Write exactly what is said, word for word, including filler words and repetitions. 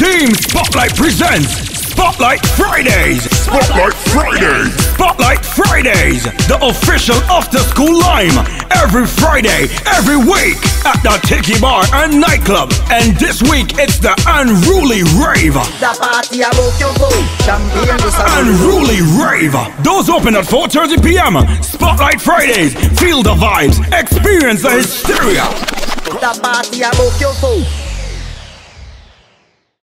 Team Spotlight presents Spotlight Fridays. Spotlight Fridays. Spotlight Fridays, the official after-school lime. Every Friday, every week at the Tiki Bar and Nightclub. And this week it's the Unruly Rave. The party about your food. Champagne is a Unruly Rave. Doors open at four thirty p m Spotlight Fridays. Feel the vibes. Experience the hysteria. The party about your food.